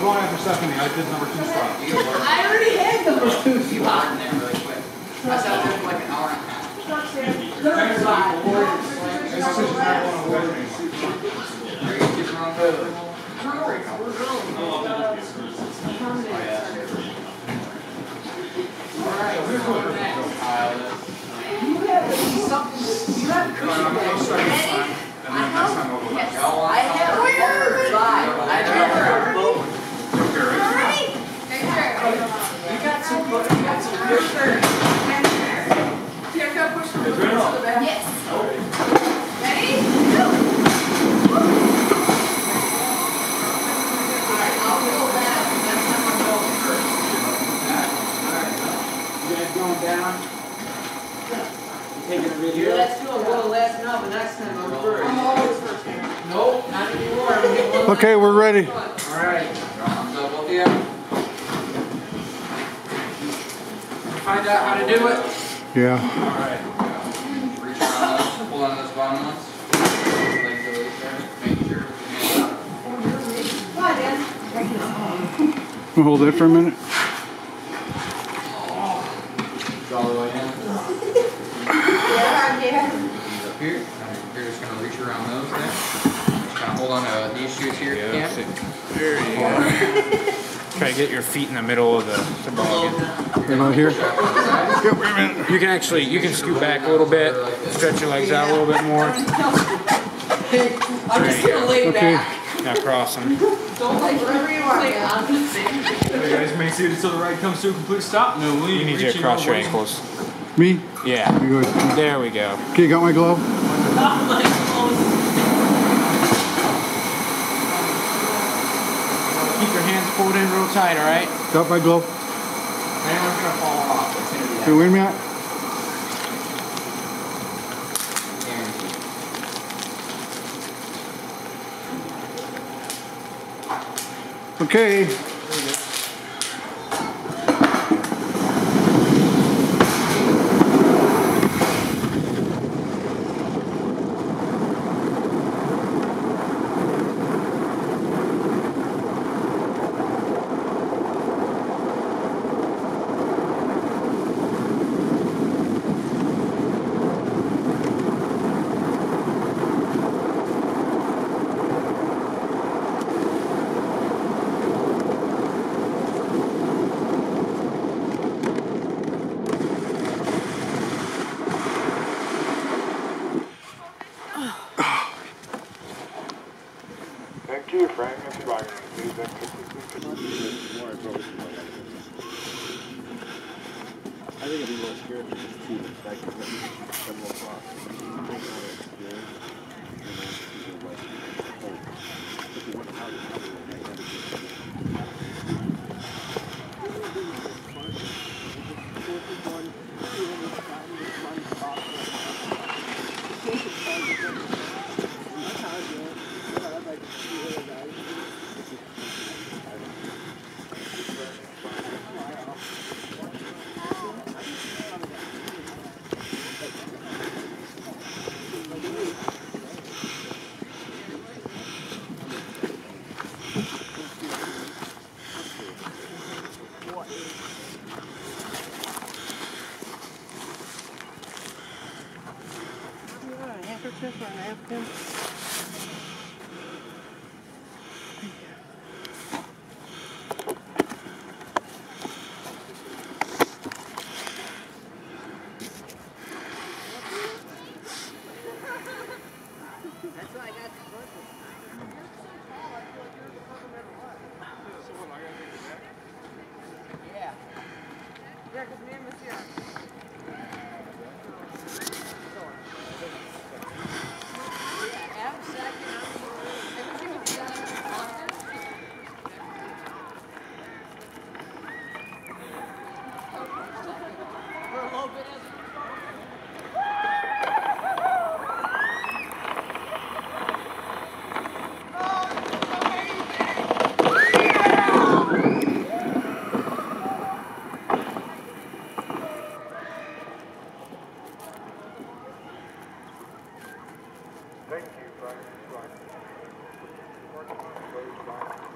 going after Stephanie. I did number 2 spot. I already had number 2 spot. I sat there for like an hour and a half. Let's do a little last now, but next time I'm first. I'm always first. Nope, not anymore. Okay, we're ready. Alright. Find out how to do it. Yeah. Alright. Reach around those, pull on those bottom ones. Like the way there. Make sure. Come on, Dan. We'll hold it for a minute. All the way in. Yeah, yeah. These up here. You're just going to reach around those there. Just kind of hold on to these shoes here if you can. There you go. Try to get your feet in the middle of the toboggan. Right out here. You can actually, you can scoot back a little bit, stretch your legs out a little bit more. I'm just gonna lay back. Now cross them. Don't like whatever you are, man. I'm just saying. Hey guys, make sure until the ride comes to a complete stop. No lean. You need to cross your ankles. Me? Yeah. You go. There we go. Okay, got my glove? Keep your hands pulled in real tight, alright? Got my glove? Anyone's going to fall off. It's going to be that. Okay, wait a minute. Okay. Thank you, Frank. That's fine. I think it'd be more scary to see the fact that handkerchief or a napkin? That's why I got the purple. Yeah. Yeah, because me and Missy are. Thank you, Frank.